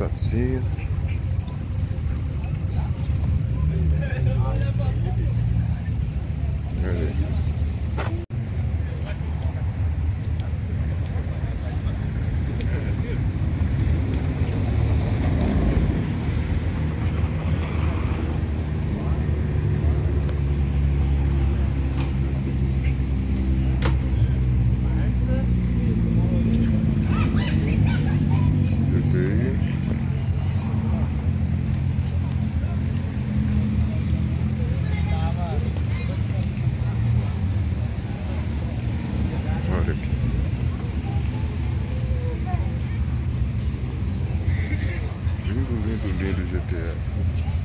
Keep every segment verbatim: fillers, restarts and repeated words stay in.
Passatinho. Olha aí. Do G T S.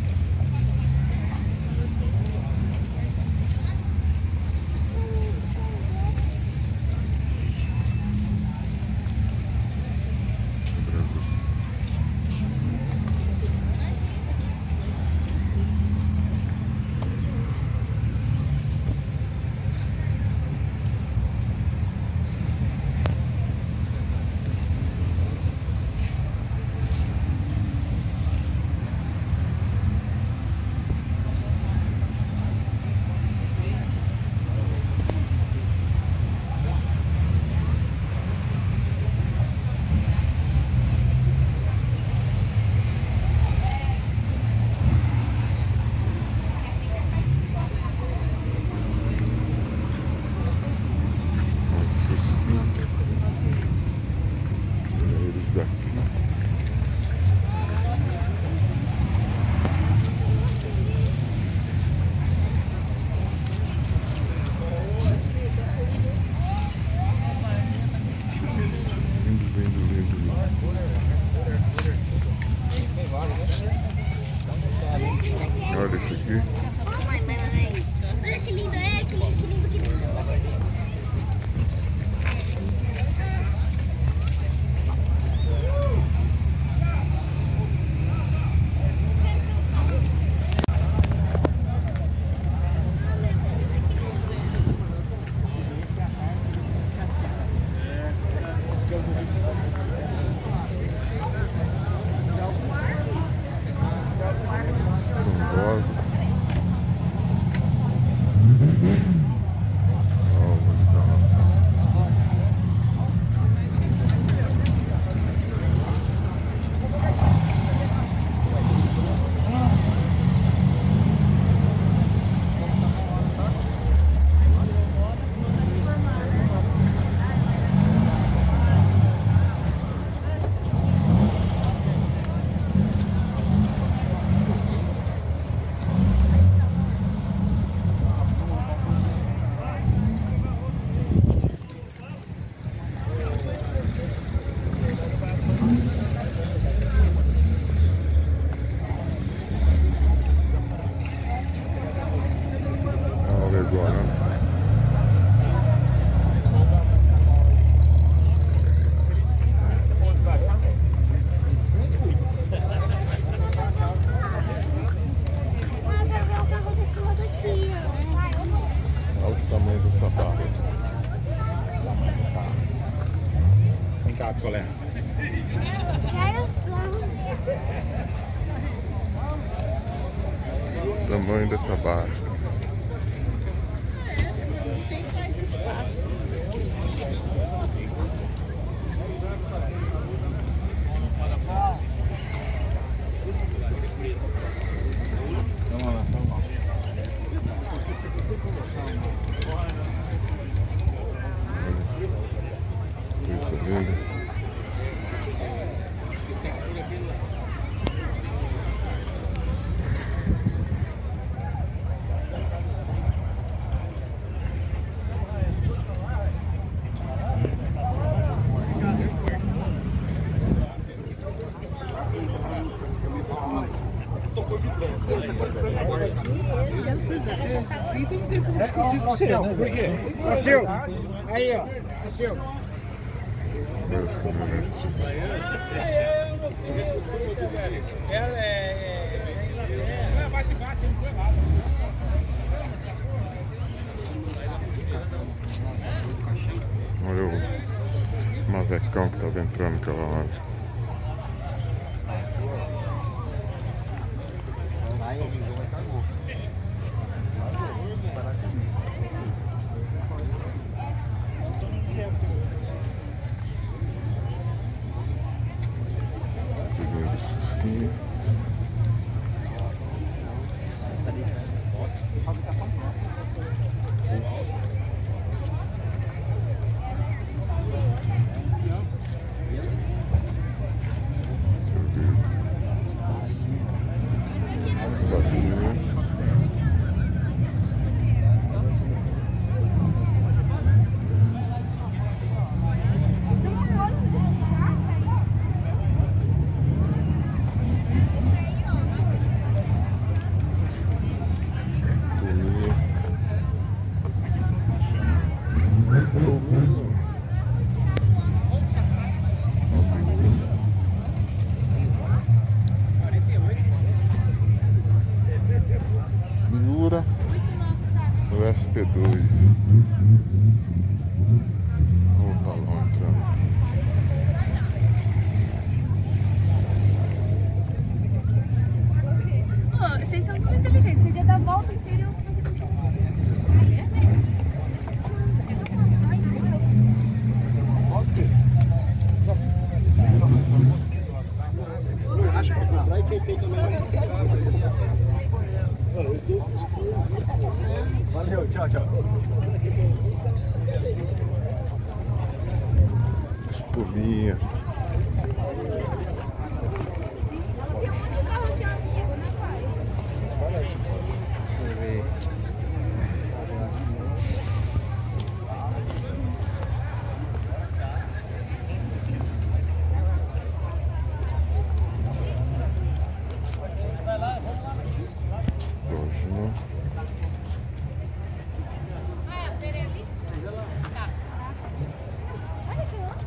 Olha esse aqui. Olha que lindo, é, que lindo, que lindo, que lindo. Qual é? Quero O tamanho dessa barra. Não tem mais espaço. Vamos lá, só uma. Coisa linda. Por quê? É seu. Aí, ó. É seu. Meus caminhonetes. Ela é. Bate-bate, não foi nada. Olha o mavecão que tava entrando aquela hora. Miura no S P dois. Olha o balão entrando. Pô, vocês são muito inteligentes, vocês iam dar a volta inteira e eu Valeu, tchau, tchau. Espuminha. Tem um monte de carro aqui antigo, né, pai? Deixa eu ver. Próximo. Olha aqui, ó.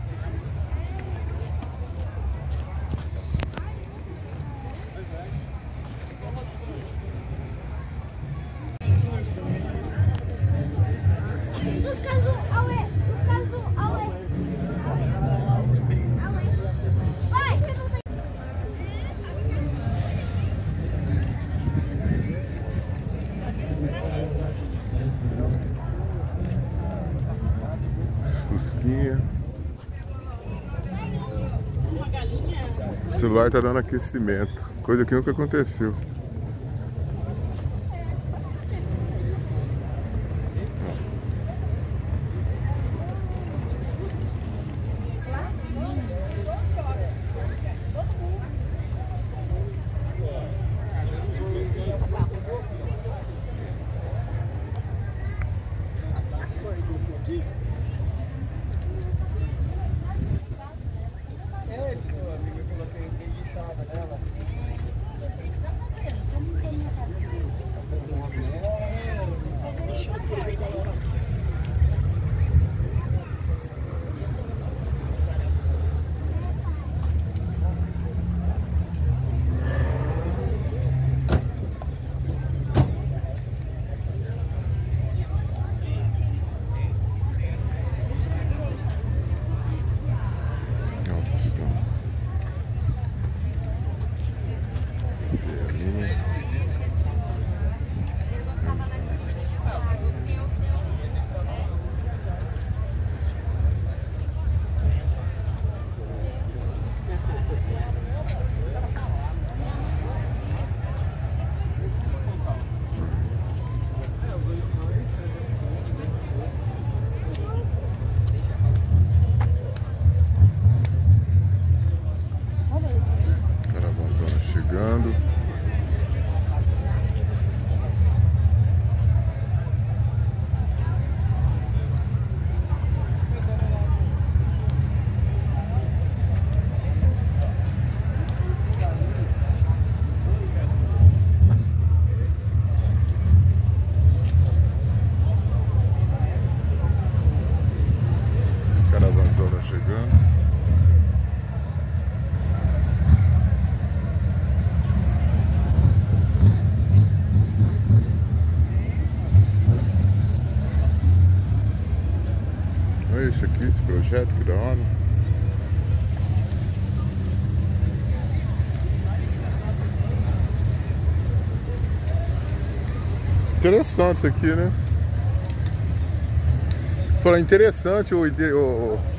Dos casos, Aue, dos casos, Aue. Aue. Vai, você não tem. Fusquinha. O celular tá dando aquecimento, coisa que nunca aconteceu. Caravana chegando. Caravanzona chegando. Olha isso aqui, esse projeto, que da hora. Interessante isso aqui, né? Falando interessante o, o,